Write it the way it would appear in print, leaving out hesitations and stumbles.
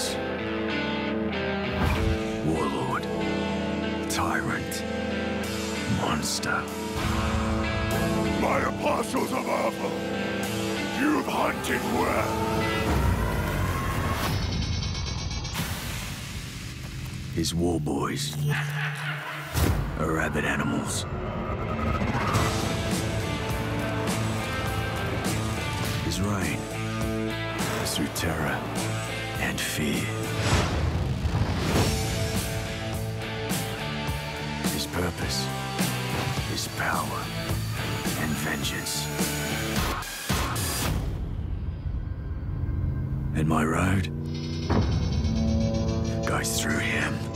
Scrotus. Warlord. Tyrant. Monster. My apostles of Apple, you've hunted well. His war boys are rabid animals. His reign is through terror and fear. His purpose is power and vengeance. And my road goes through him.